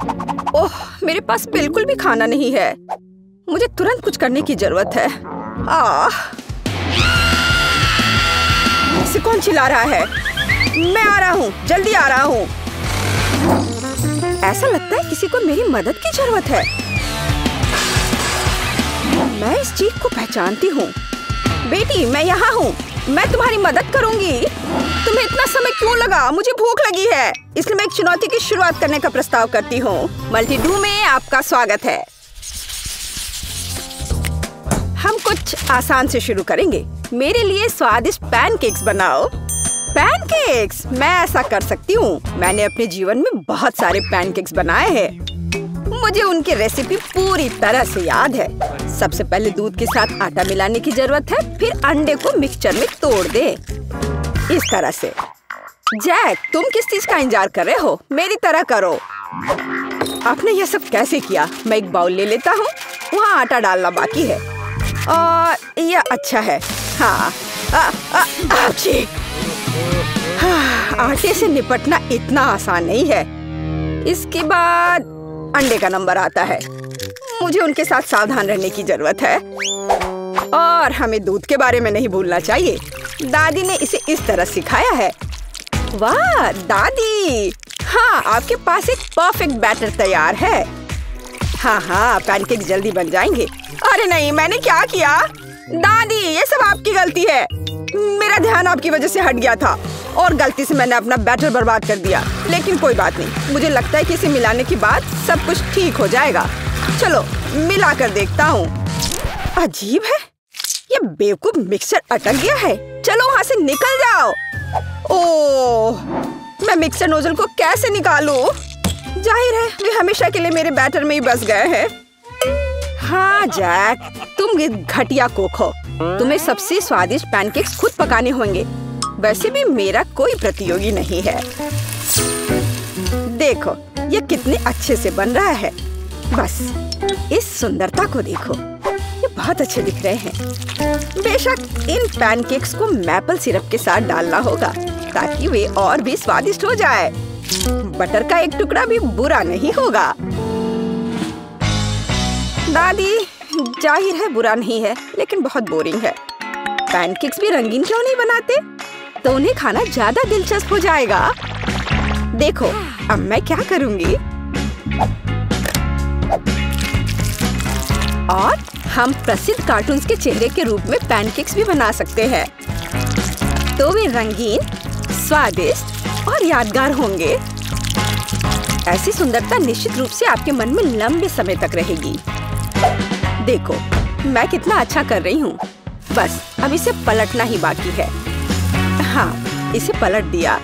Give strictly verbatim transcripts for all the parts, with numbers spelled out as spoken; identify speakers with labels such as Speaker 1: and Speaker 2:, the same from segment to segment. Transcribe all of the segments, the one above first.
Speaker 1: ओह, मेरे पास बिल्कुल भी खाना नहीं है। मुझे तुरंत कुछ करने की जरूरत है। आह, इसे कौन चिल्ला रहा है? मैं आ रहा हूँ, जल्दी आ रहा हूँ। ऐसा लगता है किसी को मेरी मदद की जरूरत है। मैं इस चीख को पहचानती हूँ। बेटी, मैं यहाँ हूँ, मैं तुम्हारी मदद करूँगी। तुम्हें इतना समय क्यों लगा? मुझे भूख लगी है, इसलिए मैं एक चुनौती की शुरुआत करने का प्रस्ताव करती हूँ। मल्टी डू में आपका स्वागत है। हम कुछ आसान से शुरू करेंगे। मेरे लिए स्वादिष्ट पैनकेक्स बनाओ। पैनकेक्स? मैं ऐसा कर सकती हूँ। मैंने अपने जीवन में बहुत सारे पैनकेक्स बनाए हैं। मुझे उनकी रेसिपी पूरी तरह से याद है। सबसे पहले दूध के साथ आटा मिलाने की जरूरत है, फिर अंडे को मिक्सचर में तोड़ दे, इस तरह से। जैक, तुम किस चीज का इंतजार कर रहे हो? मेरी तरह करो। आपने यह सब कैसे किया? मैं एक बाउल ले लेता हूँ, वहाँ आटा डालना बाकी है और यह अच्छा है। हाँ, आ, आ, आची। हाँ, आटे से निपटना इतना आसान नहीं है। इसके बाद अंडे का नंबर आता है। मुझे उनके साथ सावधान रहने की जरूरत है और हमें दूध के बारे में नहीं भूलना चाहिए। दादी ने इसे इस तरह सिखाया है। वाह दादी, हाँ, आपके पास एक परफेक्ट बैटर तैयार है। हाँ हाँ, पैनकेक जल्दी बन जाएंगे। अरे नहीं, मैंने क्या किया? दादी, ये सब आपकी गलती है। मेरा ध्यान आपकी वजह से हट गया था और गलती से मैंने अपना बैटर बर्बाद कर दिया। लेकिन कोई बात नहीं, मुझे लगता है कि इसे मिलाने के बाद सब कुछ ठीक हो जाएगा। चलो मिला कर देखता हूँ। अजीब है, ये बेवकूफ मिक्सर अटक गया है। चलो वहाँ से निकल जाओ। ओह, मैं मिक्सर नोजल को कैसे निकालूं? जाहिर है वे हमेशा के लिए मेरे बैटर में ही बस गए हैं। हाँ जैक, तुम घटिया कोक हो। तुम्हें सबसे स्वादिष्ट पैनकेक्स खुद पकाने होंगे। वैसे भी मेरा कोई प्रतियोगी नहीं है। देखो ये कितने अच्छे से बन रहा है। बस इस सुंदरता को देखो, ये बहुत अच्छे दिख रहे हैं। बेशक इन पैनकेक्स को मैपल सिरप के साथ डालना होगा ताकि वे और भी स्वादिष्ट हो जाए। बटर का एक टुकड़ा भी बुरा नहीं होगा। दादी, जाहिर है बुरा नहीं है, लेकिन बहुत बोरिंग है। पैनकेक्स भी रंगीन क्यों नहीं बनाते? तो उन्हें खाना ज्यादा दिलचस्प हो जाएगा। देखो अब मैं क्या करूंगी। और हम प्रसिद्ध कार्टून्स के चेहरे के रूप में पैनकेक्स भी बना सकते हैं, तो वे रंगीन, स्वादिष्ट और यादगार होंगे। ऐसी सुंदरता निश्चित रूप से आपके मन में लंबे समय तक रहेगी। देखो मैं कितना अच्छा कर रही हूँ। बस अब इसे पलटना ही बाकी है। हाँ, इसे पलट दिया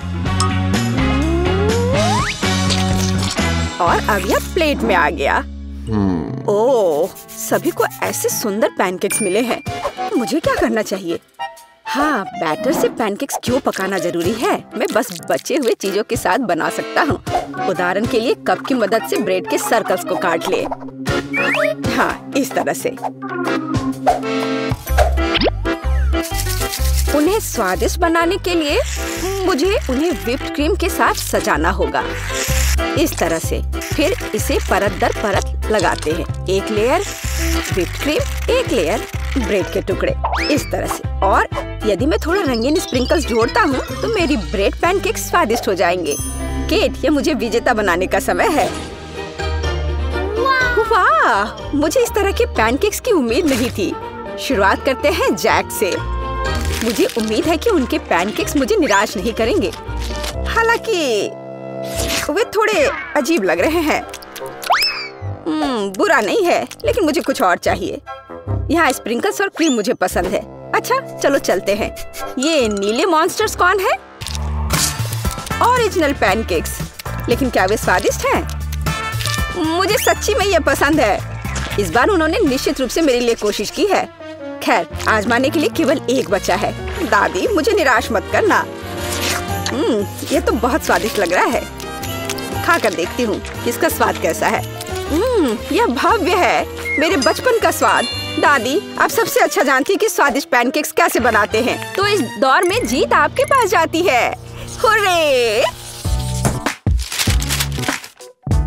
Speaker 1: और अब यह प्लेट में आ गया। ओह, सभी को ऐसे सुंदर पैनकेक्स मिले हैं। मुझे क्या करना चाहिए? हाँ, बैटर से पैनकेक्स क्यों पकाना जरूरी है? मैं बस बचे हुए चीजों के साथ बना सकता हूँ। उदाहरण के लिए कप की मदद से ब्रेड के सर्कल्स को काट ले। हाँ, इस तरह से। उन्हें स्वादिष्ट बनाने के लिए मुझे उन्हें व्हिप्ड क्रीम के साथ सजाना होगा, इस तरह से। फिर इसे परत दर परत लगाते हैं। एक लेयर व्हिप्ड क्रीम, एक लेयर ब्रेड के टुकड़े, इस तरह से। और यदि मैं थोड़ा रंगीन स्प्रिंकल्स जोड़ता हूँ तो मेरी ब्रेड पैनकेक स्वादिष्ट हो जाएंगे। केट, ये मुझे विजेता बनाने का समय है। वाह, मुझे इस तरह के पैनकेक्स की उम्मीद नहीं थी। शुरुआत करते हैं जैक से। मुझे उम्मीद है कि उनके पैनकेक्स मुझे निराश नहीं करेंगे। हालांकि वे थोड़े अजीब लग रहे हैं। हम्म, बुरा नहीं है, लेकिन मुझे कुछ और चाहिए। यहाँ स्प्रिंकल्स और क्रीम मुझे पसंद है। अच्छा, चलो चलते हैं। ये नीले मॉन्स्टर्स कौन है? Original pancakes. लेकिन क्या वे स्वादिष्ट हैं? मुझे सच्ची में ये पसंद है। इस बार उन्होंने निश्चित रूप से मेरे लिए कोशिश की है। खैर, आजमाने के लिए केवल एक बचा है। दादी, मुझे निराश मत करना। हम्म, ये तो बहुत स्वादिष्ट लग रहा है। खाकर देखती हूँ कि इसका स्वाद कैसा है। हम्म, यह भव्य है, मेरे बचपन का स्वाद। दादी, आप सबसे अच्छा जानती हैं कि स्वादिष्ट पैनकेक्स कैसे बनाते हैं, तो इस दौर में जीत आपके पास जाती है। हुर्रे!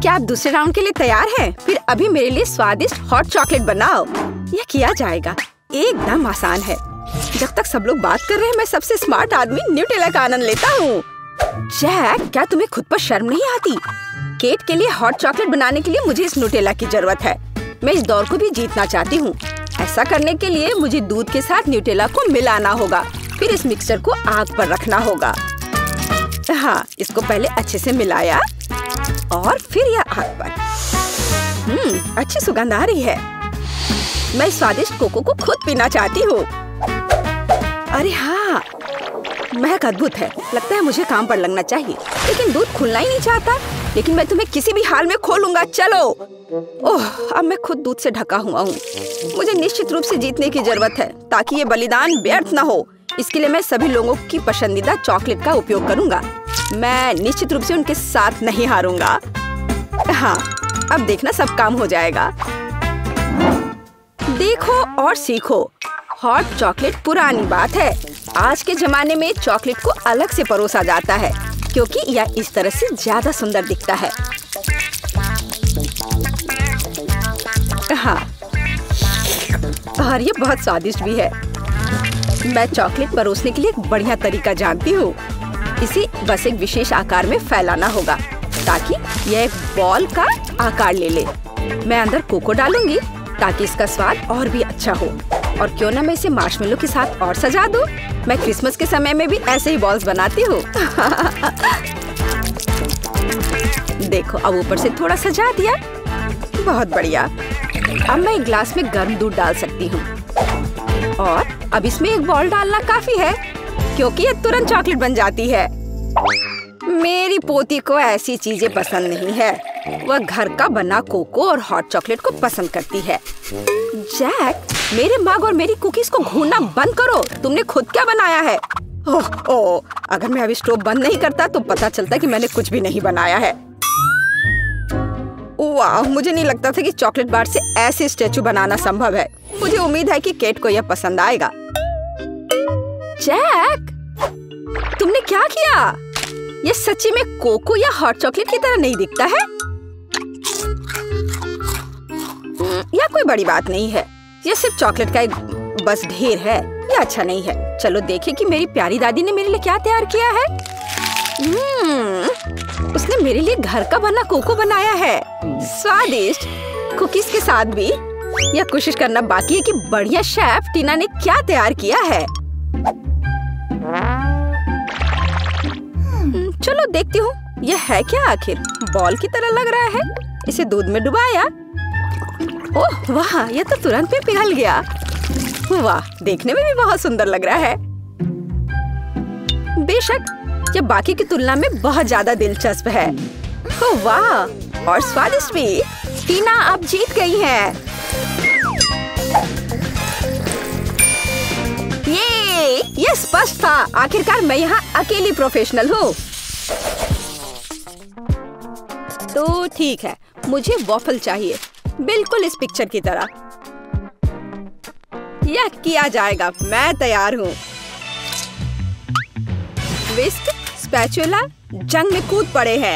Speaker 1: क्या आप दूसरे राउंड के लिए तैयार हैं? फिर अभी मेरे लिए स्वादिष्ट हॉट चॉकलेट बनाओ। यह किया जाएगा, एकदम आसान है। जब तक सब लोग बात कर रहे हैं, मैं सबसे स्मार्ट आदमी न्यूटेला का आनंद लेता हूँ। जैक, क्या तुम्हें खुद पर शर्म नहीं आती? केट के लिए हॉट चॉकलेट बनाने के लिए मुझे इस न्यूटेला की जरूरत है। मैं इस दौर को भी जीतना चाहती हूँ। ऐसा करने के लिए मुझे दूध के साथ न्यूटेला को मिलाना होगा। फिर इस मिक्सचर को आग पर रखना होगा। हाँ, इसको पहले अच्छे से मिलाया और फिर यह आग पर। हम्म, अच्छी सुगंध आ रही है। मैं स्वादिष्ट कोको को खुद पीना चाहती हूँ। अरे हाँ, महक अद्भुत है। लगता है मुझे काम पर लगना चाहिए, लेकिन दूध खुलना ही नहीं चाहता। लेकिन मैं तुम्हें किसी भी हाल में खोलूंगा। चलो। ओह, अब मैं खुद दूध से ढका हुआ हूँ। मुझे निश्चित रूप से जीतने की जरूरत है, ताकि ये बलिदान व्यर्थ न हो। इसके लिए मैं सभी लोगों की पसंदीदा चॉकलेट का उपयोग करूंगा। मैं निश्चित रूप से उनके साथ नहीं हारूंगा। हाँ, अब देखना सब काम हो जाएगा। देखो और सीखो। हॉट चॉकलेट पुरानी बात है। आज के जमाने में चॉकलेट को अलग से परोसा जाता है, क्योंकि यह इस तरह से ज्यादा सुंदर दिखता है। हाँ, और ये बहुत स्वादिष्ट भी है। मैं चॉकलेट परोसने के लिए एक बढ़िया तरीका जानती हूँ। इसे बस एक विशेष आकार में फैलाना होगा, ताकि यह एक बॉल का आकार ले ले। मैं अंदर कोको डालूंगी, ताकि इसका स्वाद और भी अच्छा हो। और क्यों ना मैं इसे मार्शमेलो के साथ और सजा दूं? मैं क्रिसमस के समय में भी ऐसे ही बॉल्स बनाती हूँ। देखो, अब ऊपर से थोड़ा सजा दिया। बहुत बढ़िया। अब मैं एक ग्लास में गर्म दूध डाल सकती हूँ। और अब इसमें एक बॉल डालना काफी है, क्योंकि ये तुरंत चॉकलेट बन जाती है। मेरी पोती को ऐसी चीजें पसंद नहीं है। वह घर का बना कोको और हॉट चॉकलेट को पसंद करती है। जैक, मेरे मग और मेरी कुकीज को घूरना बंद करो। तुमने खुद क्या बनाया है? ओह, ओह, अगर मैं अभी स्टोव बंद नहीं करता तो पता चलता कि मैंने कुछ भी नहीं बनाया है। वाह, मुझे नहीं लगता था कि चॉकलेट बार से ऐसे स्टैचू बनाना संभव है। मुझे उम्मीद है कि केट को यह पसंद आएगा। जैक, तुमने क्या किया? यह सच्ची में कोको या हॉट चॉकलेट की तरह नहीं दिखता है। यह कोई बड़ी बात नहीं है। यह सिर्फ चॉकलेट का एक बस ढेर है। यह अच्छा नहीं है। चलो देखें कि मेरी प्यारी दादी ने मेरे लिए क्या तैयार किया है। हम्म, उसने मेरे लिए घर का बना कोको बनाया है। स्वादिष्ट कुकीज के साथ भी। यह कोशिश करना बाकी है कि बढ़िया शेफ टीना ने क्या तैयार किया है। चलो देखती हूँ, यह है क्या आखिर? बॉल की तरह लग रहा है। इसे दूध में डुबाया। ओह वाह, यह तो तुरंत में पिघल गया। वाह, देखने में भी बहुत सुंदर लग रहा है। बेशक यह बाकी की तुलना में बहुत ज्यादा दिलचस्प है। ओह वाह, और स्वादिष्ट भी। टीना अब जीत गई है। ये ये स्पष्ट था। आखिरकार मैं यहाँ अकेली प्रोफेशनल हूँ। तो ठीक है, मुझे वॉफल चाहिए, बिल्कुल इस पिक्चर की तरह। यह किया जाएगा, मैं तैयार हूँ। विस्क, स्पैचुला जंग में कूद पड़े हैं।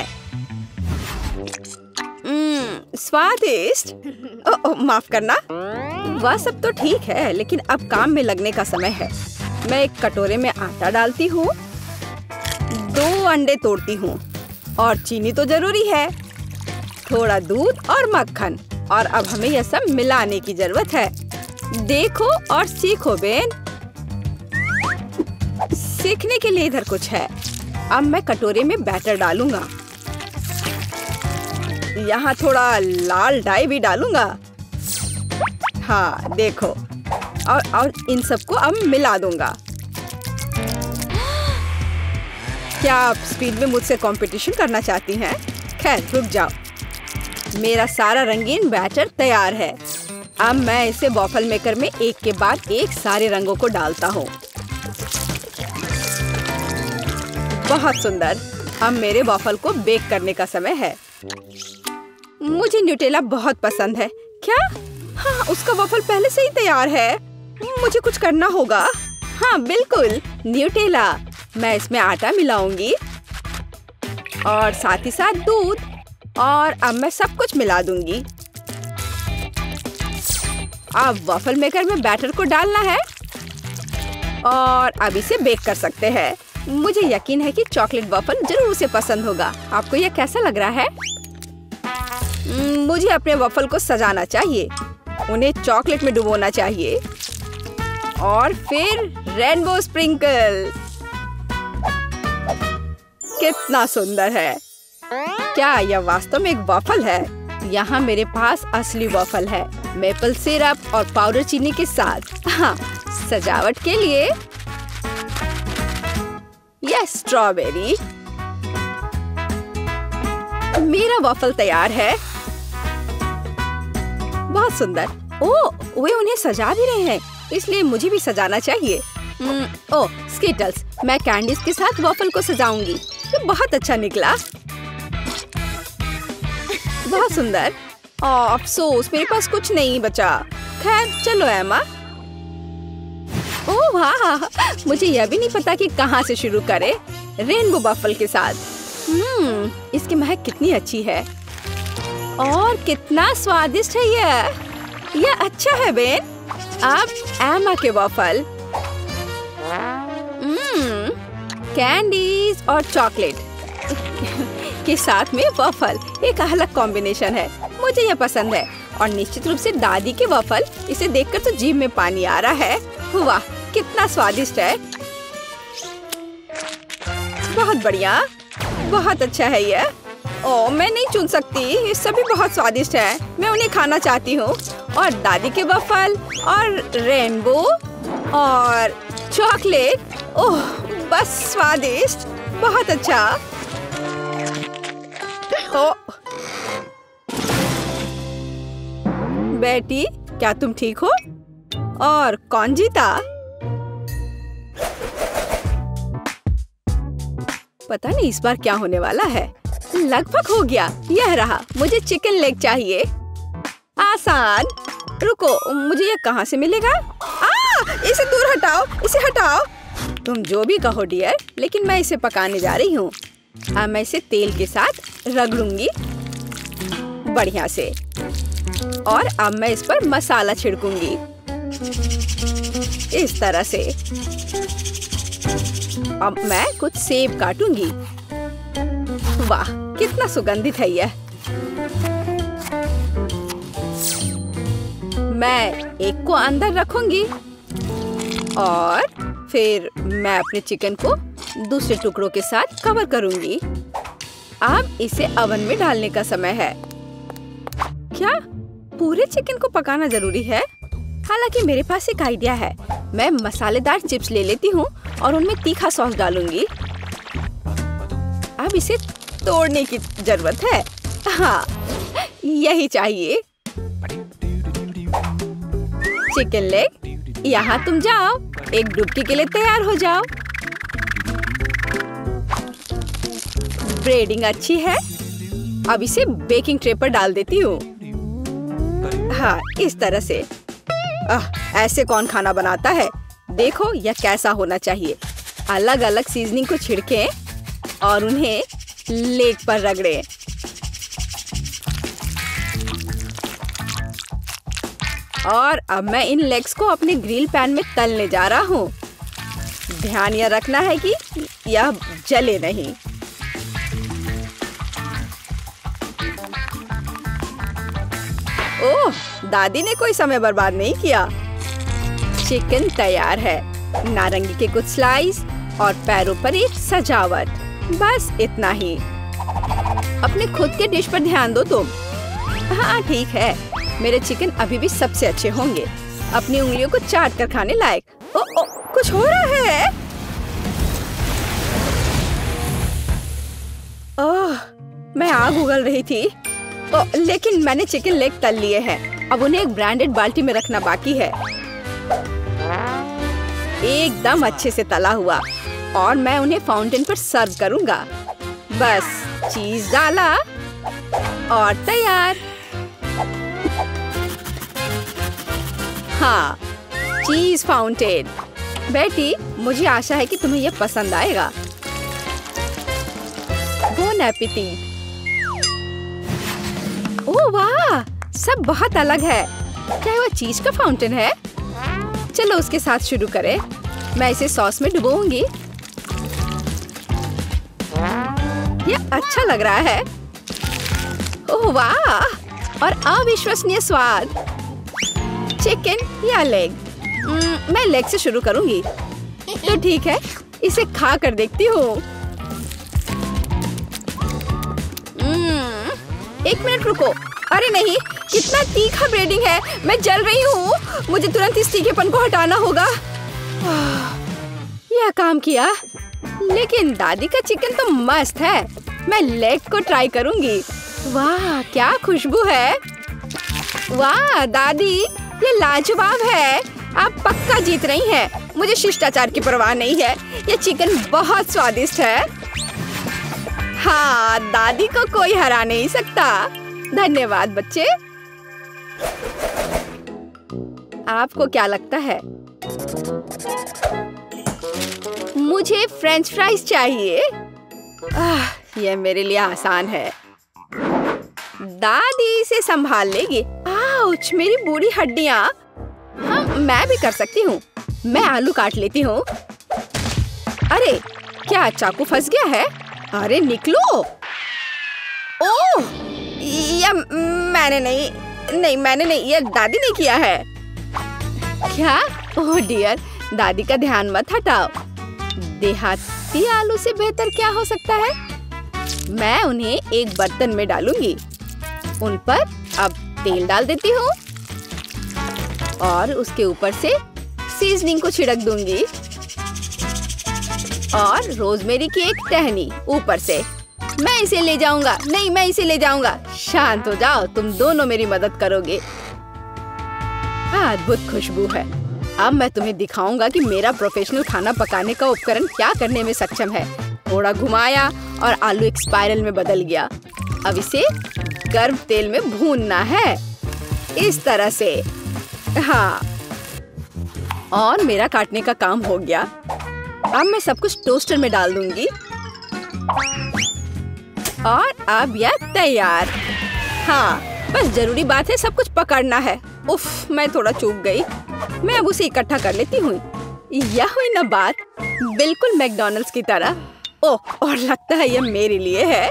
Speaker 1: हम्म, स्वादिष्ट। ओ, ओ, माफ करना। वह सब तो ठीक है, लेकिन अब काम में लगने का समय है। मैं एक कटोरे में आटा डालती हूँ, दो अंडे तोड़ती हूँ, और चीनी तो जरूरी है, थोड़ा दूध और मक्खन। और अब हमें यह सब मिलाने की जरूरत है। देखो और सीखो बेन। सीखने के लिए इधर कुछ है। अब मैं कटोरे में बैटर डालूंगा। यहाँ थोड़ा लाल डाई भी डालूंगा। हाँ देखो, और और इन सबको अब मिला दूंगा। क्या आप स्पीड में मुझसे कंपटीशन करना चाहती हैं? खैर रुक जाओ, मेरा सारा रंगीन बैटर तैयार है। अब मैं इसे वॉफल मेकर में एक के बाद एक सारे रंगों को डालता हूँ। बहुत सुंदर। अब मेरे वॉफल को बेक करने का समय है। मुझे न्यूटेला बहुत पसंद है। क्या? हाँ, उसका वॉफल पहले से ही तैयार है। मुझे कुछ करना होगा। हाँ बिल्कुल, न्यूटेला। मैं इसमें आटा मिलाऊंगी और साथ ही साथ दूध। और अब मैं सब कुछ मिला दूंगी। अब वॉफल मेकर में बैटर को डालना है और अब इसे बेक कर सकते हैं। मुझे यकीन है कि चॉकलेट वॉफल जरूर उसे पसंद होगा। आपको यह कैसा लग रहा है? मुझे अपने वॉफल को सजाना चाहिए, उन्हें चॉकलेट में डुबोना चाहिए और फिर रेनबो स्प्रिंकल। कितना सुंदर है! क्या यह वास्तव में एक वॉफल है? यहाँ मेरे पास असली वॉफल है, मेपल सिरप और पाउडर चीनी के साथ। हाँ, सजावट के लिए यह स्ट्रॉबेरी। मेरा वॉफल तैयार है। बहुत सुंदर। ओह, वे उन्हें सजा भी रहे हैं, इसलिए मुझे भी सजाना चाहिए। ओह, स्किटल्स। मैं कैंडीज के साथ वॉफल को सजाऊंगी। ये बहुत अच्छा निकला। बहुत सुंदर। ओह, अफसोस मेरे पास कुछ नहीं बचा। खैर चलो एमा। ओह वाह, मुझे यह भी नहीं पता कि कहाँ से शुरू करें। रेनबो वॉफल के साथ। हम्म, इसकी महक कितनी अच्छी है और कितना स्वादिष्ट है यह। यह अच्छा है बेन। अब एमा के वॉफल। हम्म, कैंडीज और चॉकलेट के साथ में वॉफल एक अलग कॉम्बिनेशन है। मुझे यह पसंद है और निश्चित रूप से दादी के वॉफल। इसे देखकर तो जीभ में पानी आ रहा है। वाह, कितना स्वादिष्ट है। बहुत बढ़िया, बहुत अच्छा है यह। ओह, मैं नहीं चुन सकती, ये सभी बहुत स्वादिष्ट है। मैं उन्हें खाना चाहती हूँ। और दादी के वॉफल और रेनबो और चॉकलेट। ओह, बस स्वादिष्ट, बहुत अच्छा। ओह, बेटी, क्या तुम ठीक हो? और कौन जीता? पता नहीं इस बार क्या होने वाला है। लगभग हो गया। यह रहा। मुझे चिकन लेग चाहिए। आसान। रुको, मुझे यह कहाँ से मिलेगा? आ, इसे दूर हटाओ, इसे हटाओ। तुम जो भी कहो डियर, लेकिन मैं इसे पकाने जा रही हूँ। अब मैं इसे तेल के साथ रगड़ूंगी बढ़िया से और अब मैं इस पर मसाला छिड़कूंगी इस तरह से। अब मैं कुछ सेब काटूंगी। वाह, कितना सुगंधित है यह। मैं एक को अंदर रखूंगी और फिर मैं अपने चिकन को दूसरे टुकड़ों के साथ कवर करूंगी। अब इसे ओवन में डालने का समय है। क्या पूरे चिकन को पकाना जरूरी है? हालांकि मेरे पास एक आइडिया है। मैं मसालेदार चिप्स ले लेती हूँ और उनमें तीखा सॉस डालूंगी। अब इसे तोड़ने की जरूरत है। हाँ, यही चाहिए। चिकन लेग, यहाँ तुम जाओ, एक डुबकी के लिए तैयार हो जाओ। ब्रेडिंग अच्छी है। अब इसे बेकिंग ट्रे पर डाल देती हूँ। हाँ, इस तरह से। आह, ऐसे कौन खाना बनाता है? देखो यह कैसा होना चाहिए। अलग अलग सीजनिंग को छिड़कें और उन्हें लेग पर रगड़ें। और अब मैं इन लेग्स को अपने ग्रिल पैन में तलने जा रहा हूँ। ध्यान यह रखना है कि यह जले नहीं। ओह, दादी ने कोई समय बर्बाद नहीं किया। चिकन तैयार है। नारंगी के कुछ स्लाइस और पैरों पर एक सजावट। बस इतना ही। अपने खुद के डिश पर ध्यान दो तुम। हाँ ठीक है, मेरे चिकन अभी भी सबसे अच्छे होंगे। अपनी उंगलियों को चाट कर खाने लायक। ओ, ओ, कुछ हो रहा है। ओह, मैं आग उगल रही थी। ओ, लेकिन मैंने चिकन लेग तल लिए हैं। अब उन्हें एक ब्रांडेड बाल्टी में रखना बाकी है। एकदम अच्छे से तला हुआ। और मैं उन्हें फाउंटेन पर सर्व करूंगा। बस चीज डाला और तैयार। हाँ, चीज फाउंटेन। बेटी, मुझे आशा है कि तुम्हें यह पसंद आएगा। Bone appétit. ओह वाह, सब बहुत अलग है। क्या वो चीज का फाउंटेन है? चलो उसके साथ शुरू करें। मैं इसे सॉस में डुबोऊंगी। ये अच्छा लग रहा है। ओह वाह, और अविश्वसनीय स्वाद। चिकन या लेग? मैं लेग से शुरू करूंगी। तो ठीक है, इसे खा कर देखती हूँ। एक मिनट रुको। अरे नहीं, कितना तीखा ब्रेडिंग है। मैं जल रही हूँ। मुझे तुरंत इस तीखेपन को हटाना होगा। यह काम किया। लेकिन दादी का चिकन तो मस्त है। मैं लेग को ट्राई करूंगी। वाह, क्या खुशबू है। वाह दादी, ये लाजवाब है। आप पक्का जीत रही हैं। मुझे शिष्टाचार की परवाह नहीं है। ये चिकन बहुत स्वादिष्ट है। हाँ, दादी को कोई हरा नहीं सकता। धन्यवाद बच्चे। आपको क्या लगता है? मुझे फ्रेंच फ्राइज चाहिए। आह, यह मेरे लिए आसान है। दादी इसे संभाल लेगी। आउच, मेरी बूढ़ी हड्डियां। हाँ, मैं भी कर सकती हूँ। मैं आलू काट लेती हूँ। अरे, क्या चाकू फंस गया है? अरे निकलो। ओह, यह मैंने नहीं, नहीं मैंने नहीं, यह दादी ने किया है। क्या? ओह डियर, दादी का ध्यान मत हटाओ। देहाती आलू से बेहतर क्या हो सकता है? मैं उन्हें एक बर्तन में डालूंगी। उन पर अब तेल डाल देती हूँ और उसके ऊपर से सीजनिंग को छिड़क दूंगी और रोजमेरी की एक टहनी ऊपर से। मैं इसे ले जाऊंगा। नहीं, मैं इसे ले जाऊंगा। शांत हो जाओ, तुम दोनों मेरी मदद करोगे। अद्भुत खुशबू है। अब मैं तुम्हें दिखाऊंगा कि मेरा प्रोफेशनल खाना पकाने का उपकरण क्या करने में सक्षम है। थोड़ा घुमाया और आलू एक स्पाइरल में बदल गया। अब इसे गर्म तेल में भूनना है, इस तरह से। हाँ, और मेरा काटने का काम हो गया। अब मैं सब कुछ टोस्टर में डाल दूंगी और अब यह तैयार। हाँ, बस जरूरी बात है सब कुछ पकड़ना है। उफ, मैं थोड़ा चूक गई। मैं अब उसे इकट्ठा कर लेती हूँ। यह हुई ना बात, बिल्कुल मैकडॉनल्ड्स की तरह। ओह, और लगता है यह मेरे लिए है।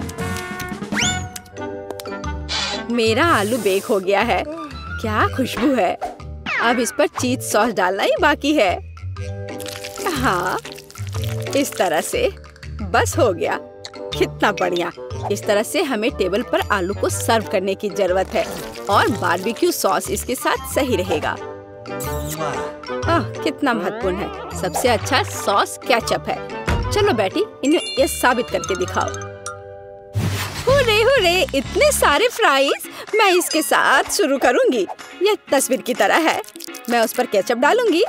Speaker 1: मेरा आलू बेक हो गया है। क्या खुशबू है। अब इस पर चीज सॉस डालना ही बाकी है। हाँ, इस तरह से बस हो गया। कितना बढ़िया। इस तरह से हमें टेबल पर आलू को सर्व करने की जरूरत है और बारबेक्यू सॉस इसके साथ सही रहेगा। आह, कितना महत्वपूर्ण है। सबसे अच्छा सॉस केचप है। चलो बेटी, इन्हें ये साबित करके दिखाओ। हुर्रे हुर्रे, इतने सारे फ्राइज। मैं इसके साथ शुरू करूंगी। यह तस्वीर की तरह है। मैं उस पर केचप डालूंगी।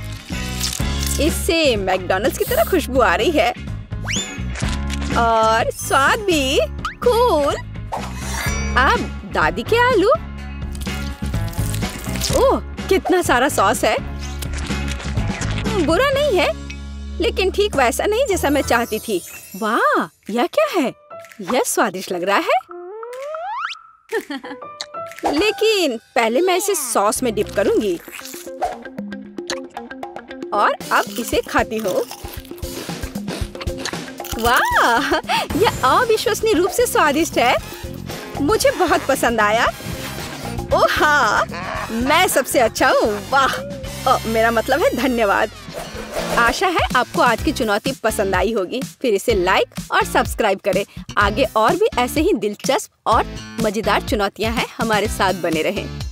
Speaker 1: इससे मैकडॉनल्ड्स की तरह खुशबू आ रही है और स्वाद भी कूल। अब दादी के आलू। ओह, कितना सारा सॉस है। बुरा नहीं है, लेकिन ठीक वैसा नहीं जैसा मैं चाहती थी। वाह, यह क्या है? यह स्वादिष्ट लग रहा है। लेकिन पहले मैं इसे सॉस में डिप करूंगी और अब इसे खाती हूँ। वाह, यह अविश्वसनीय रूप से स्वादिष्ट है। मुझे बहुत पसंद आया। ओह हाँ, मैं सबसे अच्छा हूँ। वाह, ओ, मेरा मतलब है धन्यवाद। आशा है आपको आज की चुनौती पसंद आई होगी। फिर इसे लाइक और सब्सक्राइब करें। आगे और भी ऐसे ही दिलचस्प और मजेदार चुनौतियां हैं। हमारे साथ बने रहें।